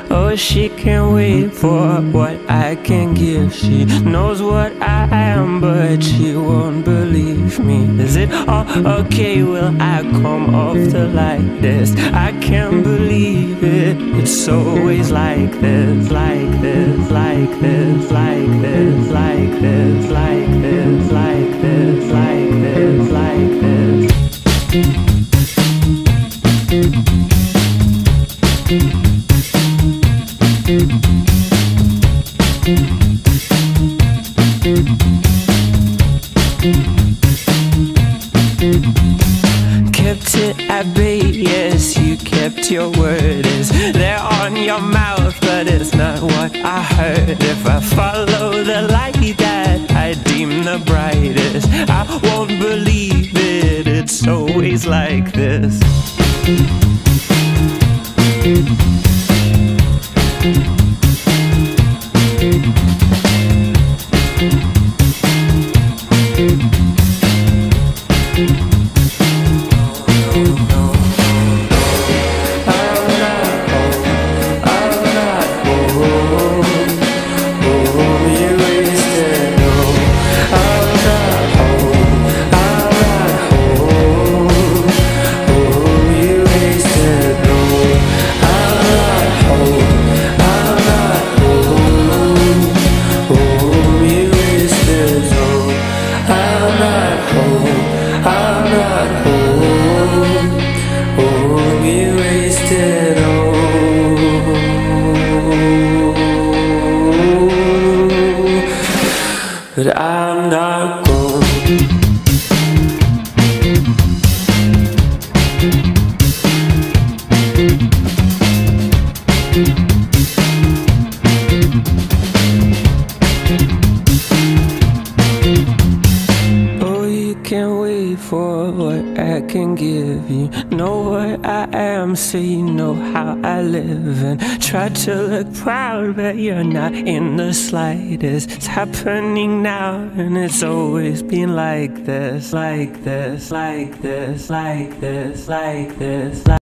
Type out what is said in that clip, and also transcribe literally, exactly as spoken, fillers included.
Oh, she can't wait for what I can give. She knows what I am, but she won't believe me. Is it all okay? Will I come off the like this? I can't believe it. It's always like this, like this, like this, like this, like this, like this, like this, like this, like this. Kept it at bay, yes, you kept your word. Is there on your mouth, but it's not what I heard. If I follow the light that I deem the brightest, I won't believe it, it's always like this. But I'm not gone. Oh, you can't wait for what I can give you. Know what I am, so you know how I live. And try to look proud, but you're not in the slightest. It's happening now, and it's always been like this, like this, like this, like this, like this, like